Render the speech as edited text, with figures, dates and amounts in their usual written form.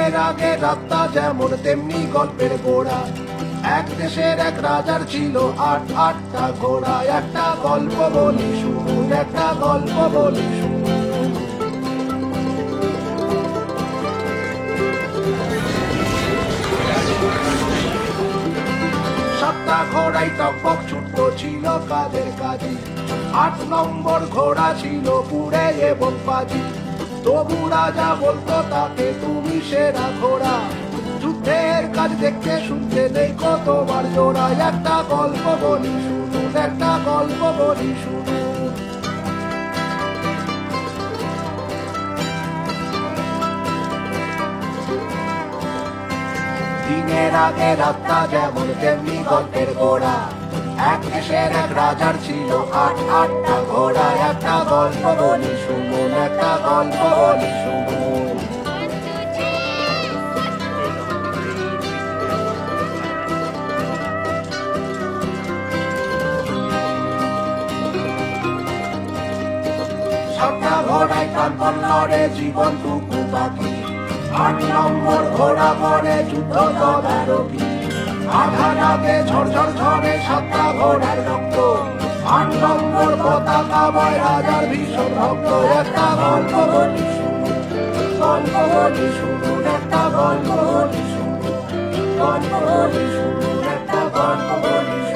দিনের আগে রাতটা যেমন তেমনি গল্পের গোড়া। এক দেশের এক রাজার ছিল আটটা ঘোড়া। একটা গল্প বলি শুনুন, একটা গল্প বলি শুনুন। সাতটা ঘোড়াই টকবক ছুটত ছিল কাজের কাজে। 8 নম্বর ঘোড়া ছিল পুড়ে এবং পাজি। তবু রাজা বলতো তাকে তুমি সেরা ঘোড়া। যুদ্ধের কাজ দেখতে শুনতে নেই কতবার জোড়া। একটা গল্প বলি শুনুন, একটা গল্প বলি শুনুন। দিনের আগে রাতটা যেমন তেমনি গল্পের গোড়া। এক দেশের এক রাজার ছিল আটটা ঘোড়া। একটা গল্প বলি শুনুন, একটা গল্প বলি শুনুন। সাতটা ঘোড়ায় প্রাণপণ লড়ে জীবনটুকু বাকি। 8 নম্বর ঘোড়া করে যুদ্ধ তদারকি। আঘাত আগে ঝরঝর ঝরে 7টা ঘোড়ার রক্ত। 8 নম্বর পতাকা বয় রাজার ভীষণ ভক্ত। একটা গল্প বলি শুনুন, গল্প বলি শুনুন, একটা গল্প বলি শুনুন, গল্প বলি শুনুন, একটা গল্প বলি শুনুন।